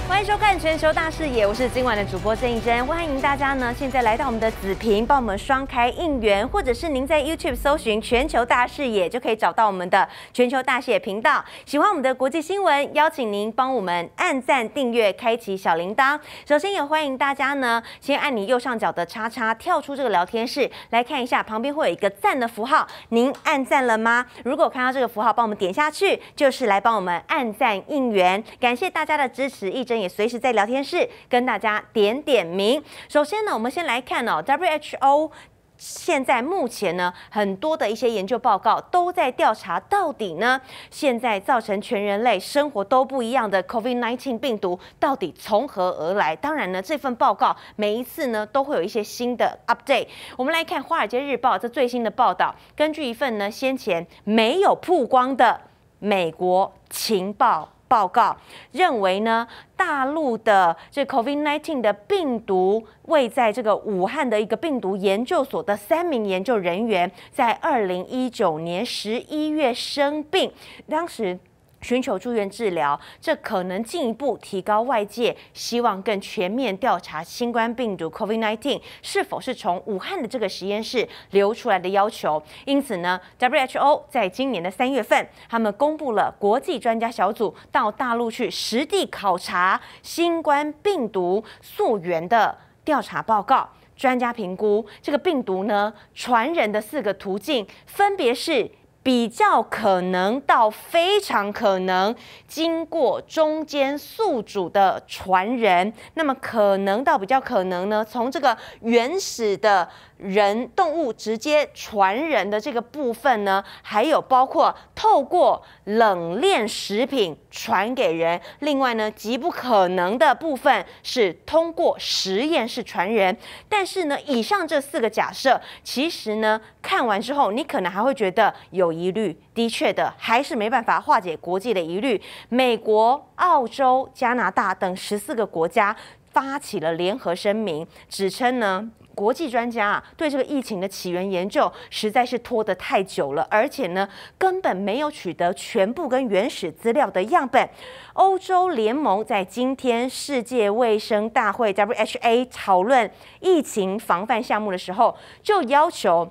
欢迎收看《全球大视野》，我是今晚的主播郑义珍，欢迎大家呢现在来到我们的子屏，帮我们双开应援，或者是您在 YouTube 搜寻“全球大视野”就可以找到我们的全球大视野频道。喜欢我们的国际新闻，邀请您帮我们按赞、订阅、开启小铃铛。首先也欢迎大家呢先按你右上角的叉叉跳出这个聊天室，来看一下旁边会有一个赞的符号，您按赞了吗？如果看到这个符号，帮我们点下去，就是来帮我们按赞应援。感谢大家的支持，义珍也随时在聊天室跟大家点点名。首先呢，我们先来看WHO 现在目前呢，很多的一些研究报告都在调查，到底呢，现在造成全人类生活都不一样的 COVID-19 病毒到底从何而来？当然呢，这份报告每一次呢都会有一些新的 update。我们来看《华尔街日报》这最新的报道，根据一份呢先前没有曝光的美国情报报告，认为呢，大陆的这 COVID-19 的病毒位在这个武汉的一个病毒研究所的3名研究人员，在2019年11月生病，当时寻求住院治疗，这可能进一步提高外界希望更全面调查新冠病毒 COVID-19 是否是从武汉的这个实验室流出来的要求。因此呢 ，WHO 在今年的3月份，他们公布了国际专家小组到大陆去实地考察新冠病毒溯源的调查报告。专家评估这个病毒呢传人的4个途径，分别是比较可能到非常可能经过中间宿主的传人，那么可能到比较可能呢，从这个原始的人动物直接传人的这个部分呢，还有包括透过冷链食品传给人，另外呢，极不可能的部分是通过实验室传人。但是呢，以上这4个假设，其实呢，看完之后，你可能还会觉得有疑虑。的确的，还是没办法化解国际的疑虑。美国、澳洲、加拿大等14个国家发起了联合声明，指称呢，国际专家对这个疫情的起源研究实在是拖得太久了，而且呢，根本没有取得全部跟原始资料的样本。欧洲联盟在今天世界卫生大会 （WHA） 讨论疫情防范项目的时候，就要求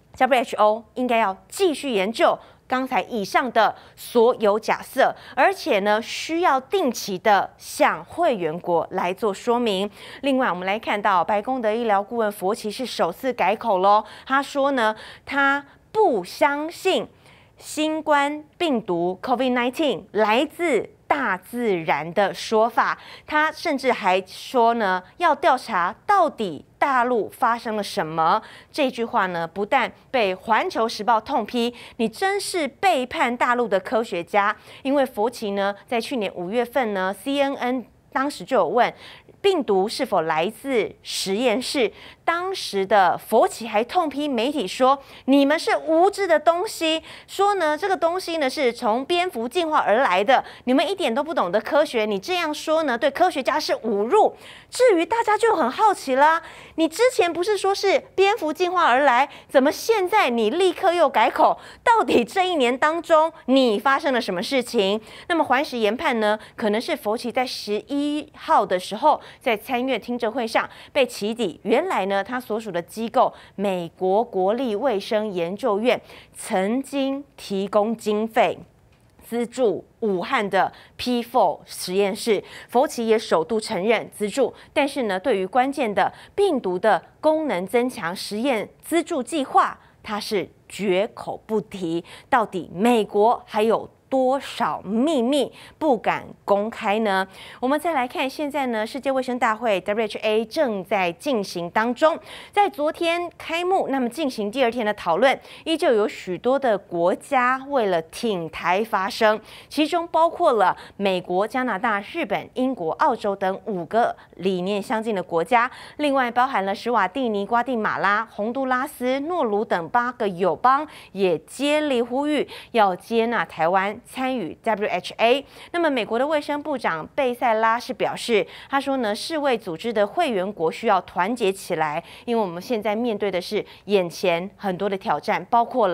WHO 应该要继续研究刚才以上的所有假设，而且呢，需要定期的向会员国来做说明。另外，我们来看到白宫的医疗顾问佛奇是首次改口咯，他说呢，他不相信新冠病毒 COVID-19 来自大自然的说法，他甚至还说呢，要调查到底大陆发生了什么。这句话呢，不但被《环球时报》痛批，你真是背叛大陆的科学家。因为佛奇呢，在去年5月份呢 ，CNN 当时就有问病毒是否来自实验室。当时的佛奇还痛批媒体说：“你们是无知的东西，说呢这个东西呢是从蝙蝠进化而来的，你们一点都不懂得科学，你这样说呢对科学家是侮辱。”至于大家就很好奇啦，你之前不是说是蝙蝠进化而来，怎么现在你立刻又改口？到底这1年当中你发生了什么事情？那么环时研判呢，可能是佛奇在11号的时候在参院听证会上被起底，原来呢，他所属的机构美国国立卫生研究院曾经提供经费资助武汉的 P4 实验室，佛奇也首度承认资助，但是呢，对于关键的病毒的功能增强实验资助计划，他是绝口不提。到底美国还有多少秘密不敢公开呢？我们再来看，现在呢，世界卫生大会 （WHA） 正在进行当中，在昨天开幕，那么进行第2天的讨论，依旧有许多的国家为了挺台发声，其中包括了美国、加拿大、日本、英国、澳洲等5个理念相近的国家，另外包含了史瓦蒂尼、瓜地马拉、洪都拉斯、诺鲁等8个友邦，也接力呼吁要接纳台湾参与 WHA。 那么美国的卫生部长贝塞拉是表示，他说呢，世卫组织的会员国需要团结起来，因为我们现在面对的是眼前很多的挑战，包括了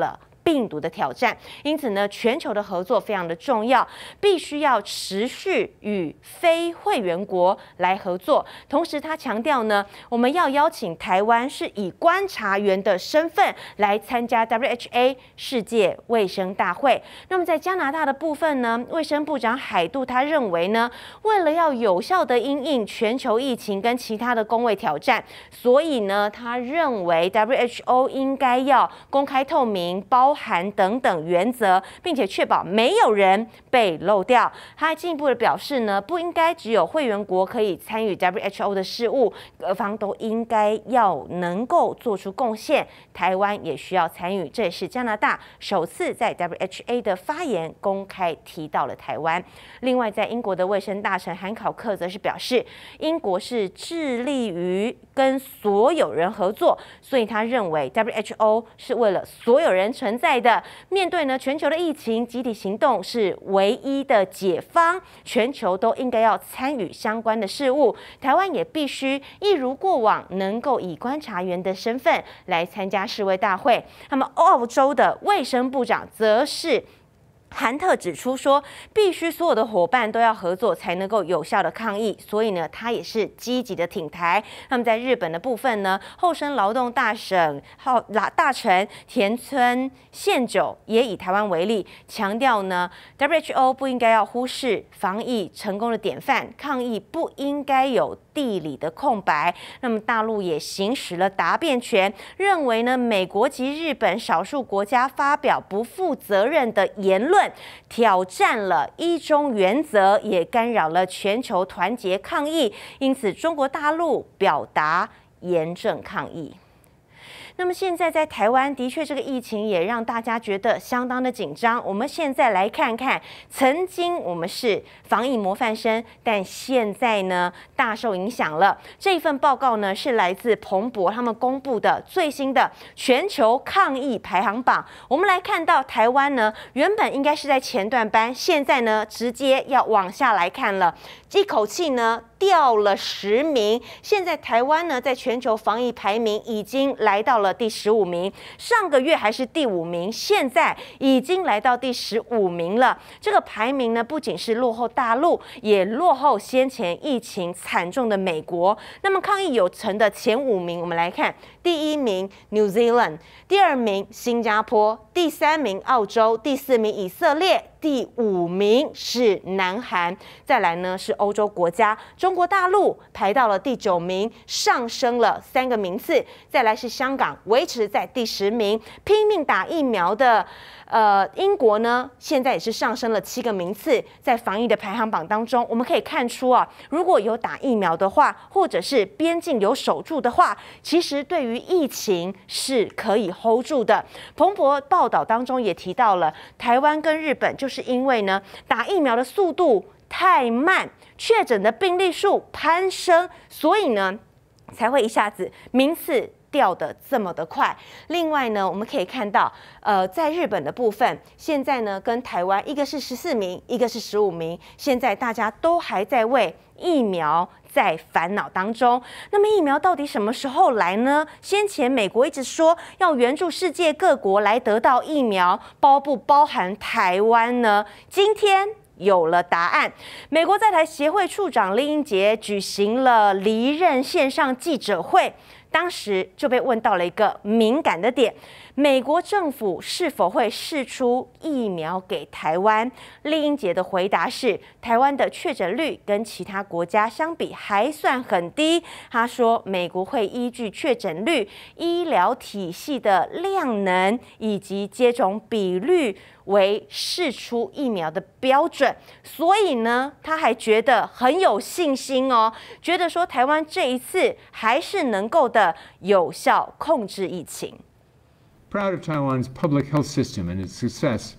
病毒的挑战。因此呢，全球的合作非常的重要，必须要持续与非会员国来合作。同时，他强调呢，我们要邀请台湾是以观察员的身份来参加 WHA 世界卫生大会。那么在加拿大的部分呢，卫生部长海杜他认为呢，为了要有效的因应全球疫情跟其他的公卫挑战，所以呢，他认为 WHO 应该要公开透明、包含等等原则，并且确保没有人被漏掉。他还进一步的表示呢，不应该只有会员国可以参与 WHO 的事务，各方都应该要能够做出贡献，台湾也需要参与。这也是加拿大首次在 WHA 的发言公开提到了台湾。另外，在英国的卫生大臣韩考克则是表示，英国是致力于跟所有人合作，所以他认为 WHO 是为了所有人存在的。面对呢全球的疫情，集体行动是唯一的解方，全球都应该要参与相关的事务。台湾也必须一如过往，能够以观察员的身份来参加世卫大会。那么，澳洲的卫生部长则是韩特指出说，必须所有的伙伴都要合作，才能够有效的抗疫。所以呢，他也是积极的挺台。那么在日本的部分呢，厚生劳动大臣田村宪久也以台湾为例，强调呢 ，WHO 不应该要忽视防疫成功的典范，抗疫不应该有地理的空白。那么大陆也行使了答辩权，认为呢，美国及日本少数国家发表不负责任的言论，挑战了一中原则，也干扰了全球团结抗疫。因此，中国大陆表达严正抗议。那么现在在台湾，的确这个疫情也让大家觉得相当的紧张。我们现在来看看，曾经我们是防疫模范生，但现在呢大受影响了。这一份报告呢是来自彭博他们公布的最新的全球抗疫排行榜。我们来看到台湾呢，原本应该是在前段班，现在呢直接要往下来看了，一口气呢掉了10名。现在台湾呢在全球防疫排名已经来到了第15名，上个月还是第5名，现在已经来到第15名了。这个排名呢，不仅是落后大陆，也落后先前疫情惨重的美国。那么抗疫有成的前5名，我们来看：第1名 New Zealand， 第2名新加坡，第3名澳洲，第4名以色列，第5名是南韩，再来呢是欧洲国家，中国大陆排到了第9名，上升了3个名次，再来是香港，维持在第10名。拼命打疫苗的英国呢，现在也是上升了7个名次，在防疫的排行榜当中，我们可以看出啊，如果有打疫苗的话，或者是边境有守住的话，其实对于疫情是可以 hold 住的。彭博报道当中也提到了，台湾跟日本就是因为呢打疫苗的速度太慢，确诊的病例数攀升，所以呢才会一下子名次掉的这么的快。另外呢，我们可以看到，在日本的部分，现在呢跟台湾一个是14名，一个是15名，现在大家都还在为疫苗在烦恼当中。那么疫苗到底什么时候来呢？先前美国一直说要援助世界各国来得到疫苗，包不包含台湾呢？今天有了答案。美国在台协会处长酈英杰举行了离任线上记者会，当时就被问到了一个敏感的点：美国政府是否会释出疫苗给台湾？酈英杰的回答是，台湾的确诊率跟其他国家相比还算很低。他说，美国会依据确诊率、医疗体系的量能以及接种比率为释出疫苗的标准。所以呢，他还觉得很有信心哦，觉得说台湾这一次还是能够的有效控制疫情。 Proud of Taiwan's public health system and its success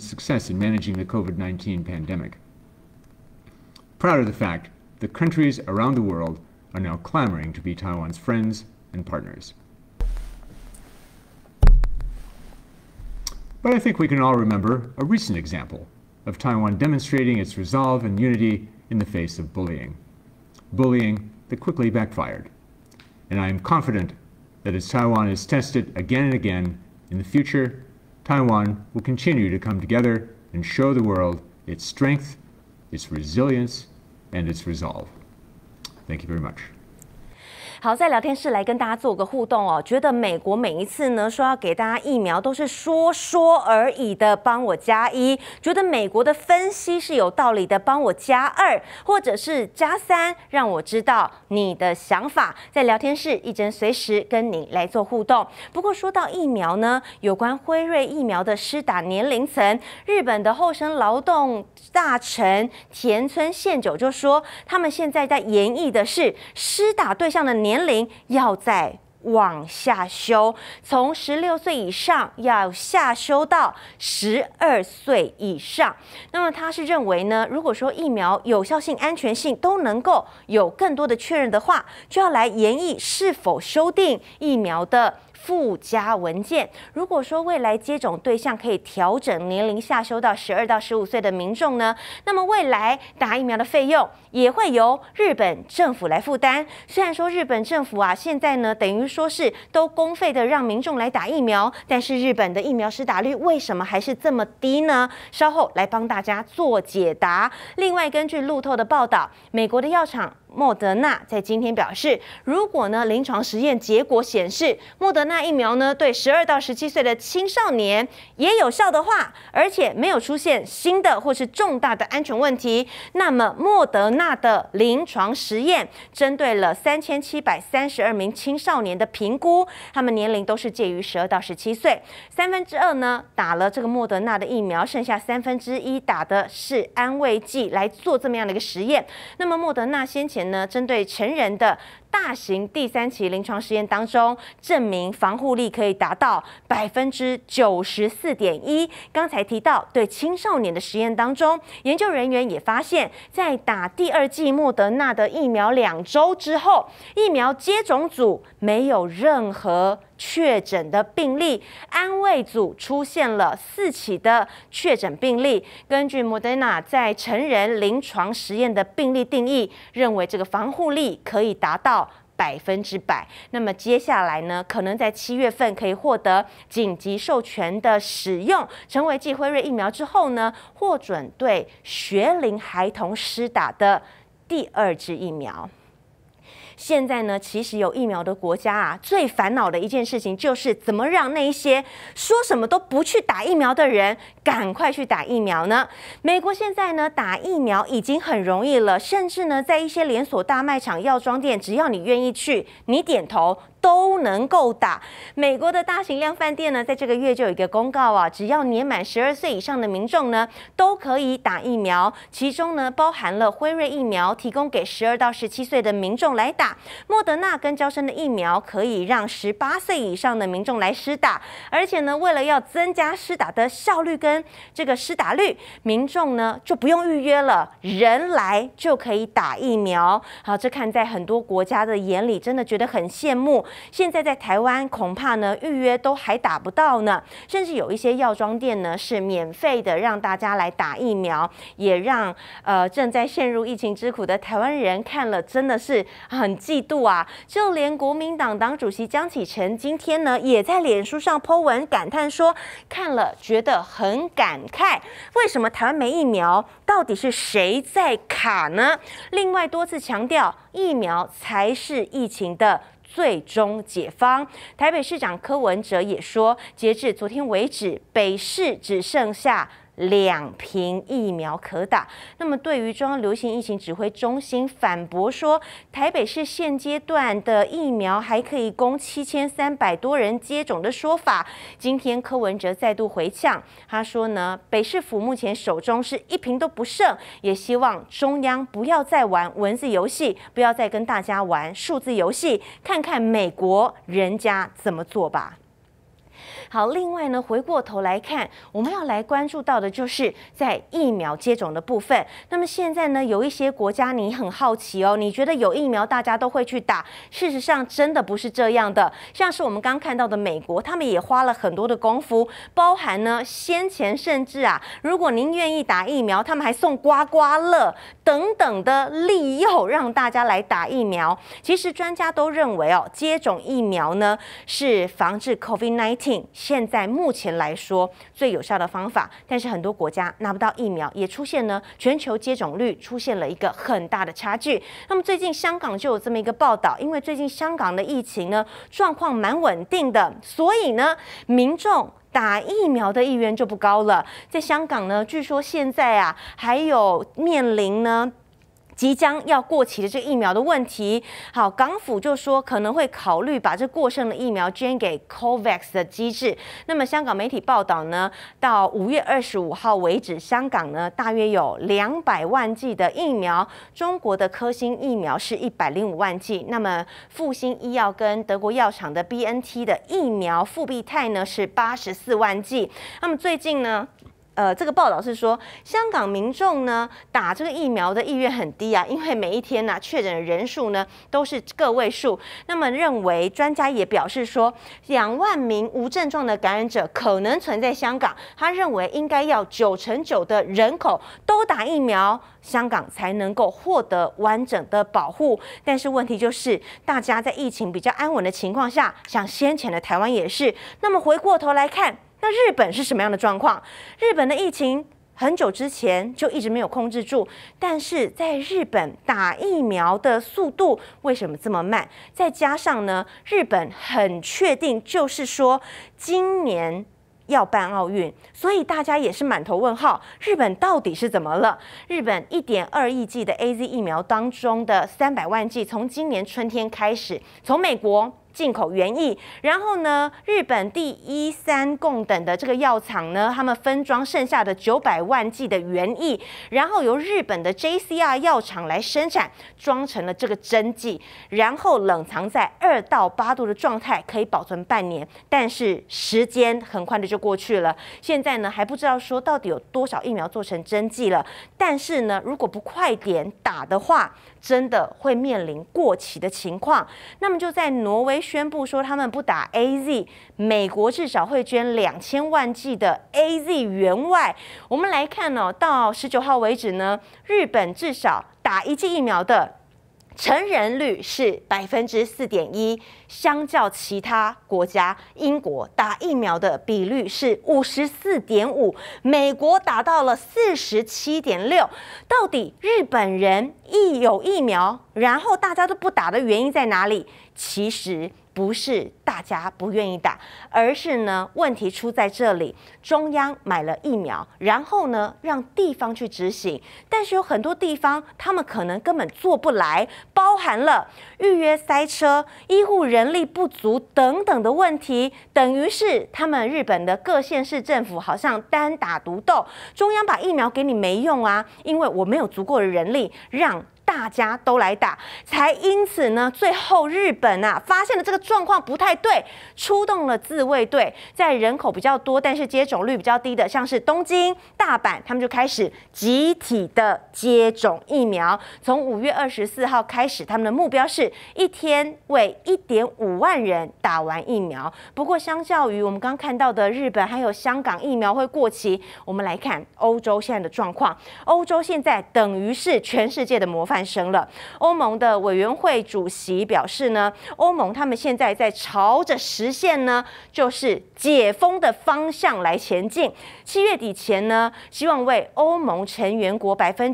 in managing the COVID-19 pandemic. Proud of the fact that countries around the world are now clamoring to be Taiwan's friends and partners. But I think we can all remember a recent example of Taiwan demonstrating its resolve and unity in the face of bullying that quickly backfired. And I am confident that as Taiwan is tested again and again in the future, Taiwan will continue to come together and show the world its strength, its resilience, and its resolve. Thank you very much. 好，在聊天室来跟大家做个互动哦。觉得美国每一次呢说要给大家疫苗，都是说而已的，帮我加1；觉得美国的分析是有道理的，帮我加2，或者是加3，让我知道你的想法。在聊天室，一真随时跟你来做互动。不过说到疫苗呢，有关辉瑞疫苗的施打年龄层，日本的厚生劳动大臣田村宪久就说，他们现在在研议的是施打对象的年龄要再往下修，从16岁以上要下修到12岁以上。那么他是认为呢，如果说疫苗有效性、安全性都能够有更多的确认的话，就要来研议是否修订疫苗的附加文件。如果说未来接种对象可以调整年龄下修到12到15岁的民众呢，那么未来打疫苗的费用也会由日本政府来负担。虽然说日本政府啊现在呢等于说是都公费的让民众来打疫苗，但是日本的疫苗施打率为什么还是这么低呢？稍后来帮大家做解答。另外，根据路透的报道，美国的药厂莫德纳在今天表示，如果呢临床实验结果显示莫德纳疫苗呢对12到17岁的青少年也有效的话，而且没有出现新的或是重大的安全问题，那么莫德纳的临床实验针对了3732名青少年的评估，他们年龄都是介于12到17岁，2/3呢打了这个莫德纳的疫苗，剩下1/3打的是安慰剂来做这么样的一个实验。那么莫德纳先前呢，针对成人的大型第3期临床实验当中，证明防护力可以达到94.1%。刚才提到对青少年的实验当中，研究人员也发现，在打第2剂莫德纳的疫苗2周之后，疫苗接种组没有任何确诊的病例，安慰组出现了4起的确诊病例。根据莫德纳在成人临床实验的病例定义，认为这个防护力可以达到100%。那么接下来呢，可能在7月份可以获得紧急授权的使用，成为继辉瑞疫苗之后呢，获准对学龄孩童施打的第2支疫苗。现在呢，其实有疫苗的国家啊，最烦恼的一件事情就是怎么让那一些说什么都不去打疫苗的人赶快去打疫苗呢？美国现在呢，打疫苗已经很容易了，甚至呢，在一些连锁大卖场、药妆店，只要你愿意去，你点头都能够打。美国的大型量贩店呢，在这个月就有一个公告啊，只要年满12岁以上的民众呢，都可以打疫苗，其中呢包含了辉瑞疫苗，提供给12到17岁的民众来打。莫德纳跟嬌生的疫苗可以让18岁以上的民众来施打，而且呢，为了要增加施打的效率跟这个施打率，民众呢就不用预约了，人来就可以打疫苗。好，这看在很多国家的眼里，真的觉得很羡慕。现在在台湾恐怕呢预约都还打不到呢，甚至有一些药妆店呢是免费的让大家来打疫苗，也让正在陷入疫情之苦的台湾人看了真的是很嫉妒啊！就连国民党党主席江启臣今天呢也在脸书上 po 文感叹说，看了觉得很感慨，为什么台湾没疫苗？到底是谁在卡呢？另外多次强调，疫苗才是疫情的最终解方。台北市长柯文哲也说，截至昨天为止，北市只剩下2瓶疫苗可打。那么对于中央流行疫情指挥中心反驳说，台北市现阶段的疫苗还可以供7300多人接种的说法，今天柯文哲再度回呛，他说呢，北市府目前手中是1瓶都不剩，也希望中央不要再玩文字游戏，不要再跟大家玩数字游戏，看看美国人家怎么做吧。好，另外呢，回过头来看，我们要来关注到的就是在疫苗接种的部分。那么现在呢，有一些国家你很好奇哦，你觉得有疫苗大家都会去打，事实上真的不是这样的。像是我们刚看到的美国，他们也花了很多的功夫，包含呢先前甚至啊，如果您愿意打疫苗，他们还送刮刮乐等等的利诱让大家来打疫苗。其实专家都认为哦，接种疫苗呢是防治 COVID-19 现在目前来说最有效的方法，但是很多国家拿不到疫苗，也出现了全球接种率出现了一个很大的差距。那么最近香港就有这么一个报道，因为最近香港的疫情呢状况蛮稳定的，所以呢民众打疫苗的意愿就不高了。在香港呢，据说现在啊还有面临呢即将要过期的这个疫苗的问题。好，港府就说可能会考虑把这过剩的疫苗捐给 COVAX 的机制。那么香港媒体报道呢，到5月25号为止，香港呢大约有200万剂的疫苗，中国的科兴疫苗是105万剂，那么复星医药跟德国药厂的 BNT 的疫苗复必泰呢是84万剂。那么最近呢，这个报道是说，香港民众呢打这个疫苗的意愿很低啊，因为每一天呢确诊的人数呢都是个位数。那么认为专家也表示说，2万名无症状的感染者可能存在香港，他认为应该要99%的人口都打疫苗，香港才能够获得完整的保护。但是问题就是，大家在疫情比较安稳的情况下，像先前的台湾也是。那么回过头来看，那日本是什么样的状况？日本的疫情很久之前就一直没有控制住，但是在日本打疫苗的速度为什么这么慢？再加上呢，日本很确定就是说今年要办奥运，所以大家也是满头问号，日本到底是怎么了？日本1.2亿剂的 AZ 疫苗当中的300万剂，从今年春天开始，从美国进口原液，然后呢，日本第1、3共等的这个药厂呢，他们分装剩下的900万剂的原液，然后由日本的 JCR 药厂来生产，装成了这个针剂，然后冷藏在2到8度的状态，可以保存半年。但是时间很快的就过去了，现在呢还不知道说到底有多少疫苗做成针剂了。但是呢，如果不快点打的话，真的会面临过期的情况。那么就在挪威宣布说他们不打 AZ， 美国至少会捐2000万剂的 AZ 援外。我们来看哦，到19号为止呢，日本至少打1剂疫苗的成人率是4.1%，相较其他国家，英国打疫苗的比率是54.5%，美国达到了47.6%。到底日本人一有疫苗，然后大家都不打的原因在哪里？其实不是大家不愿意打，而是呢问题出在这里，中央买了疫苗，然后呢让地方去执行，但是有很多地方他们可能根本做不来，包含了预约塞车、医护人力不足等等的问题，等于是他们日本的各县市政府好像单打独斗，中央把疫苗给你没用啊，因为我没有足够的人力让大家都来打，才因此呢，最后日本啊发现了这个状况不太对，出动了自卫队，在人口比较多但是接种率比较低的，像是东京、大阪，他们就开始集体的接种疫苗。从5月24号开始，他们的目标是一天为1.5万人打完疫苗。不过，相较于我们刚看到的日本还有香港疫苗会过期，我们来看欧洲现在的状况。欧洲现在等于是全世界的模范生了。欧盟的委员会主席表示呢，欧盟他们现在在朝着实现呢，就是解封的方向来前进。7月底前呢，希望为欧盟成员国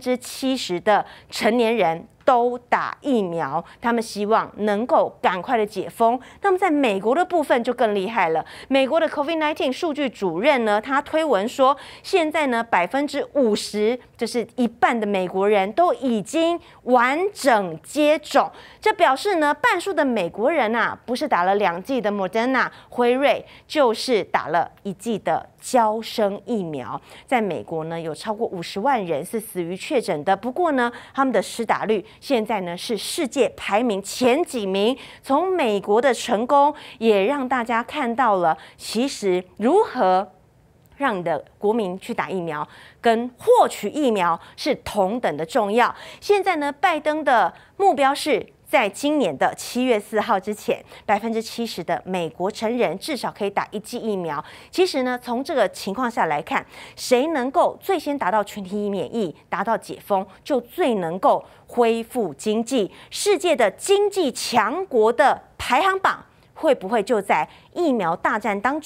70%的成年人都打疫苗，他们希望能够赶快的解封。那么在美国的部分就更厉害了，美国的 COVID-19 数据主任呢，他推文说，现在呢50%，就是一半的美国人都已经完整接种，这表示呢，半数的美国人啊，不是打了2剂的 Moderna 辉瑞，就是打了1剂的嬌生疫苗。在美国呢，有超过50万人是死于确诊的，不过呢，他们的施打率现在呢是世界排名前几名。从美国的成功，也让大家看到了，其实如何让你的国民去打疫苗，跟获取疫苗是同等的重要。现在呢，拜登的目标是在今年的7月4号之前，70%的美国成人至少可以打1剂疫苗。其实呢，从这个情况下来看，谁能够最先达到群体免疫、达到解封，就最能够恢复经济。世界的经济强国的排行榜会不会就在疫苗大战当中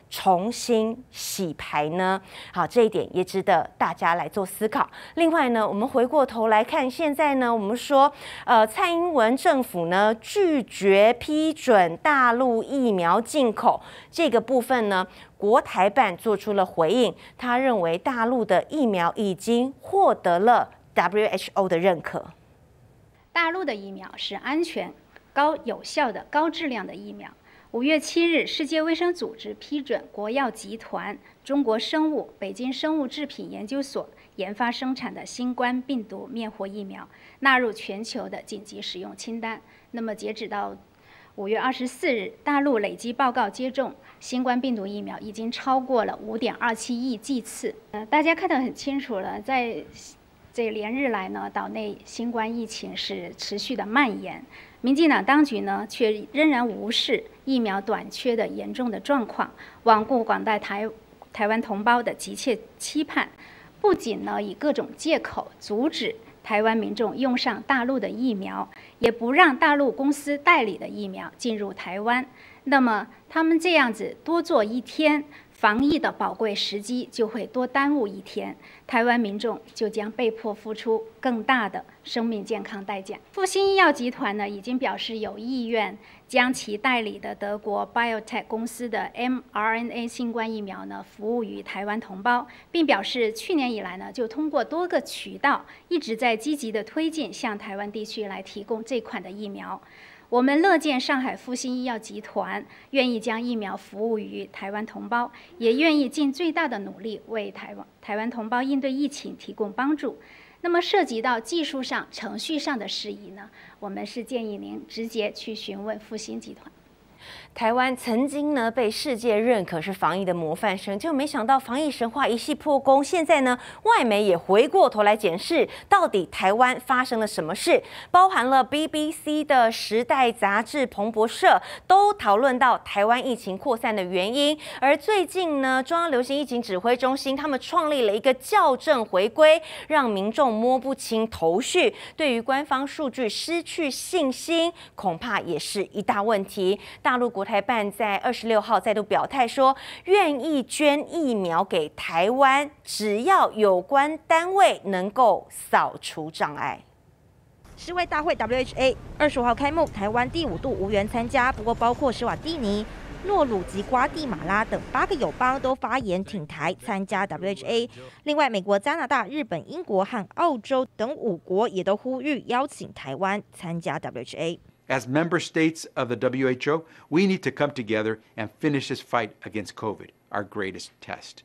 重新洗牌呢？好，这一点也值得大家来做思考。另外呢，我们回过头来看，现在呢，我们说，蔡英文政府呢拒绝批准大陆疫苗进口这个部分呢，国台办做出了回应，他认为大陆的疫苗已经获得了 WHO 的认可。 大陆的疫苗是安全、高有效的、高质量的疫苗。5月7日，世界卫生组织批准国药集团、中国生物、北京生物制品研究所研发生产的新冠病毒灭活疫苗纳入全球的紧急使用清单。那么，截止到5月24日，大陆累计报告接种新冠病毒疫苗已经超过了5.27亿剂次。大家看得很清楚了，在这连日来呢，岛内新冠疫情是持续的蔓延。民进党当局呢，却仍然无视疫苗短缺的严重的状况，罔顾广大台湾同胞的急切期盼，不仅呢以各种借口阻止台湾民众用上大陆的疫苗，也不让大陆公司代理的疫苗进入台湾。那么他们这样子多做一天，防疫的宝贵时机就会多耽误一天，台湾民众就将被迫付出更大的生命健康代价。复星医药集团呢，已经表示有意愿将其代理的德国 BioNTech 公司的 mRNA 新冠疫苗呢，服务于台湾同胞，并表示去年以来呢，就通过多个渠道一直在积极的推进向台湾地区来提供这款的疫苗。我们乐见上海复星医药集团愿意将疫苗服务于台湾同胞，也愿意尽最大的努力为台湾同胞应对疫情提供帮助。那么涉及到技术上、程序上的事宜呢，我们是建议您直接去询问复星集团。 台湾曾经呢被世界认可是防疫的模范生，就没想到防疫神话一系破功。现在呢，外媒也回过头来检视，到底台湾发生了什么事？包含了 BBC 的《时代》杂志、彭博社都讨论到台湾疫情扩散的原因。而最近呢，中央流行疫情指挥中心他们创立了一个校正回归，让民众摸不清头绪，对于官方数据失去信心，恐怕也是一大问题。大陆国台办在26号再度表态说，愿意捐疫苗给台湾，只要有关单位能够扫除障碍。 世卫大会 WHA 25号开幕，台湾第5度无缘参加，不过包括史瓦蒂尼、诺鲁及瓜地马拉等8个友邦都发言挺台参加 WHA。另外，美国、加拿大、日本、英国和澳洲等5国也都呼吁邀请台湾参加 WHA。 As member states of the WHO, we need to come together and finish this fight against COVID, our greatest test.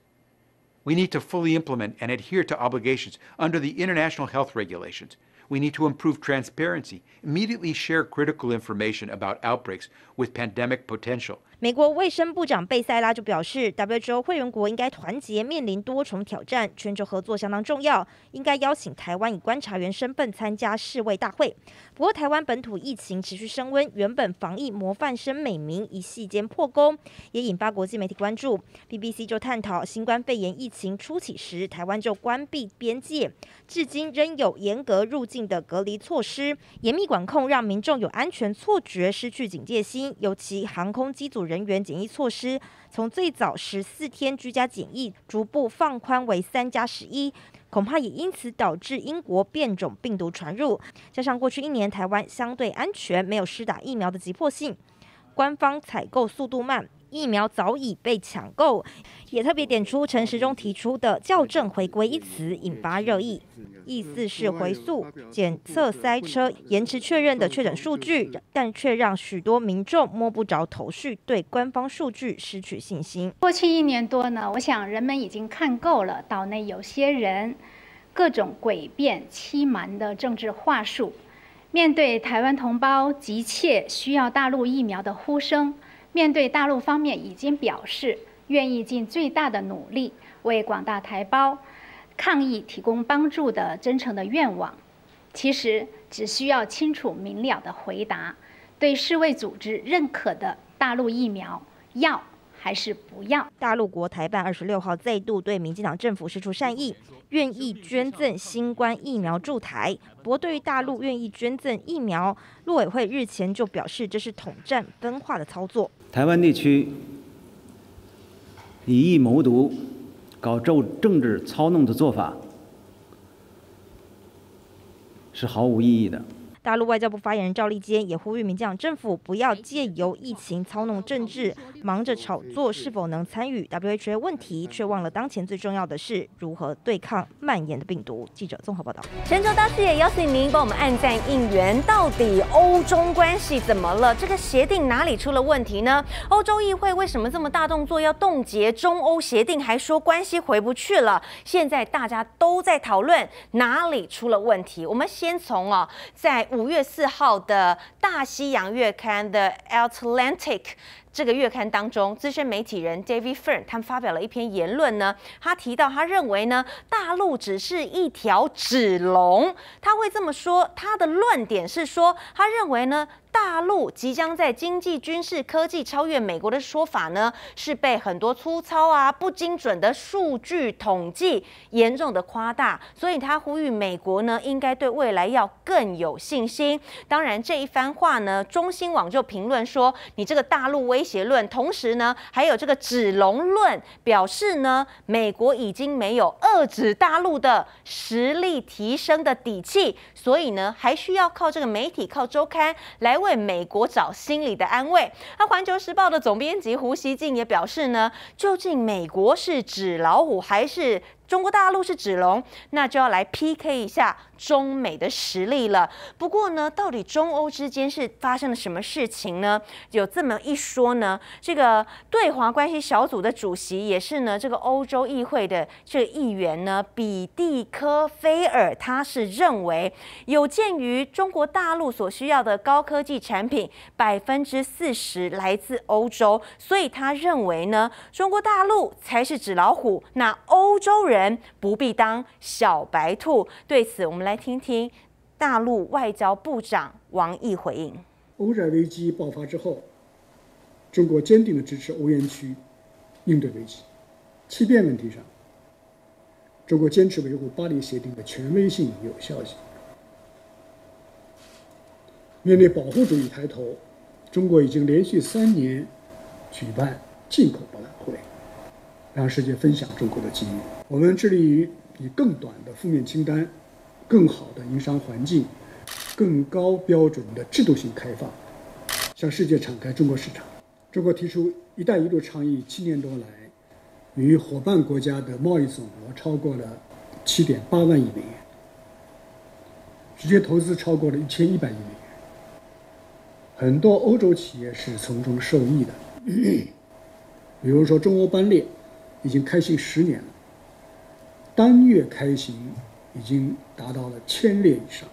We need to fully implement and adhere to obligations under the international health regulations. We need to improve transparency, immediately share critical information about outbreaks with pandemic potential. 美国卫生部长贝塞拉就表示 ，WHO 会员国应该团结，面临多重挑战，全球合作相当重要，应该邀请台湾以观察员身份参加世卫大会。不过，台湾本土疫情持续升温，原本防疫模范生美名一夕间破功，也引发国际媒体关注。BBC 就探讨新冠肺炎疫情初起时，台湾就关闭边界，至今仍有严格入境的隔离措施，严密管控让民众有安全错觉，失去警戒心，尤其航空机组人员检疫措施从最早14天居家检疫逐步放宽为3+11，恐怕也因此导致英国变种病毒传入。加上过去1年台湾相对安全，没有施打疫苗的急迫性，官方采购速度慢，疫苗早已被抢购，也特别点出陈时中提出的校正回归一词，引发热议。意思是回溯检测塞车延迟确认的确诊数据，但却让许多民众摸不着头绪，对官方数据失去信心。 过去1年多呢，我想人们已经看够了岛内有些人各种诡辩欺瞒的政治话术。面对台湾同胞急切需要大陆疫苗的呼声，面对大陆方面已经表示愿意尽最大的努力为广大台胞抗疫提供帮助的真诚的愿望，其实只需要清楚明了的回答：对世卫组织认可的大陆疫苗要还是不要？ 大陆国台办26号再度对民进党政府释出善意，愿意捐赠新冠疫苗驻台。不过，对于大陆愿意捐赠疫苗，陆委会日前就表示这是统战分化的操作。 台湾地区以意谋独、搞政治操弄的做法是毫无意义的。 大陆外交部发言人赵立坚也呼吁民进党政府不要借由疫情操弄政治，忙着炒作是否能参与 WHO 问题，却忘了当前最重要的是如何对抗蔓延的病毒。记者综合报道。 全球大视野邀请您帮我们按赞应援。到底欧中关系怎么了？这个协定哪里出了问题呢？欧洲议会为什么这么大动作要冻结中欧协定，还说关系回不去了？现在大家都在讨论哪里出了问题。我们先从在5月4号的大西洋月刊的 Atlantic 这个月刊当中，资深媒体人 David Fern 他们发表了一篇言论呢，他提到他认为呢，大陆只是一条纸龙。他会这么说，他的论点是说，他认为呢，大陆即将在经济、军事、科技超越美国的说法呢，是被很多粗糙不精准的数据统计严重的夸大，所以他呼吁美国呢，应该对未来要更有信心。当然，这一番话呢，中新网就评论说，你这个大陆威胁论，同时呢，还有这个纸龙论，表示呢，美国已经没有遏制大陆的实力提升的底气，所以呢，还需要靠这个媒体、靠周刊来为美国找心理的安慰。那《环球时报》的总编辑胡锡进也表示呢，究竟美国是纸老虎还是中国大陆是纸龙，那就要来 PK 一下中美的实力了。不过呢，到底中欧之间是发生了什么事情呢？有这么一说呢，这个对华关系小组的主席也是呢这个欧洲议会的这个议员呢，比蒂科菲尔，他是认为有鉴于中国大陆所需要的高科技产品40%来自欧洲，所以他认为呢，中国大陆才是纸老虎，那欧洲人不必当小白兔。对此，我们来听听大陆外交部长王毅回应。 欧债危机爆发之后，中国坚定地支持欧元区应对危机。欺骗问题上，中国坚持维护巴黎协定的权威性与有效性。面对保护主义抬头，中国已经连续3年举办进口博览会，让世界分享中国的机遇。我们致力于以更短的负面清单、更好的营商环境、更高标准的制度性开放，向世界敞开中国市场。中国提出“一带一路”倡议7年多来，与伙伴国家的贸易总额超过了7.8万亿美元，直接投资超过了1100亿美元。很多欧洲企业是从中受益的，比如说中欧班列已经开行10年了，单月开行已经达到了1000列以上。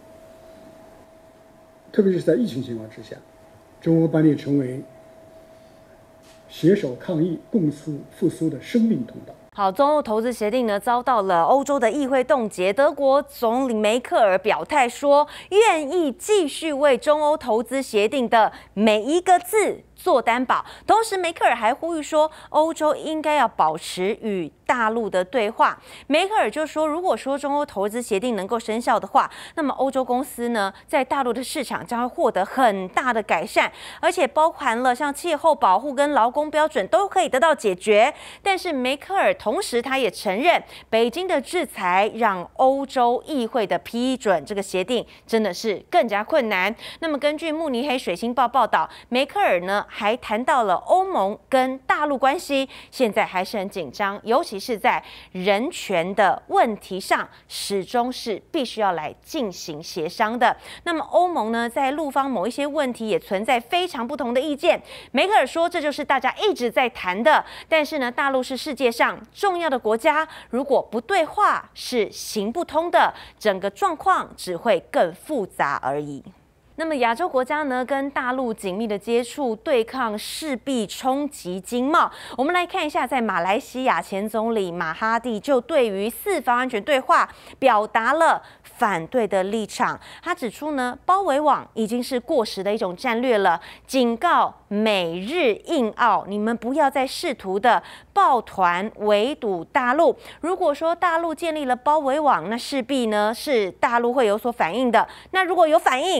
特别是在疫情情况之下，中欧班列成为携手抗疫、共赴复苏的生命通道。 好，中欧投资协定呢遭到了欧洲的议会冻结。德国总理梅克尔表态说，愿意继续为中欧投资协定的每一个字做担保。同时，梅克尔还呼吁说，欧洲应该要保持与大陆的对话。梅克尔就说，如果说中欧投资协定能够生效的话，那么欧洲公司呢在大陆的市场将会获得很大的改善，而且包含了像气候保护跟劳工标准都可以得到解决。但是梅克尔同时他也承认，北京的制裁让欧洲议会的批准这个协定真的是更加困难。那么根据慕尼黑水星报报道，梅克尔呢还谈到了欧盟跟大陆关系现在还是很紧张，尤其是在人权的问题上，始终是必须要来进行协商的。那么欧盟呢，在陆方某一些问题也存在非常不同的意见。梅克尔说，这就是大家一直在谈的。但是呢，大陆是世界上重要的国家，如果不对话是行不通的，整个状况只会更复杂而已。那么亚洲国家呢，跟大陆紧密的接触，对抗势必冲击经贸。我们来看一下，在马来西亚前总理马哈蒂就对于四方安全对话表达了反对的立场。他指出呢，包围网已经是过时的一种战略了，警告美日印澳，你们不要再试图的抱团围堵大陆。如果说大陆建立了包围网，那势必呢是大陆会有所反应的。那如果有反应，会是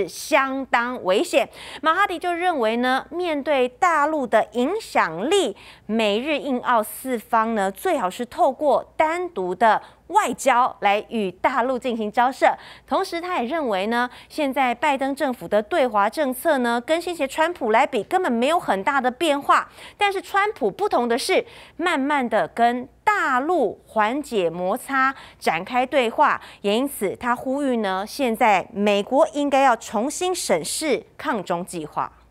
是相当危险。马哈迪就认为呢，面对大陆的影响力，美日印澳四方呢，最好是透过单独的外交来与大陆进行交涉。同时，他也认为呢，现在拜登政府的对华政策呢，跟先前川普来比根本没有很大的变化。但是川普不同的是，慢慢的跟大陆缓解摩擦，展开对话。也因此，他呼吁呢，现在美国应该要重新审视抗中计划。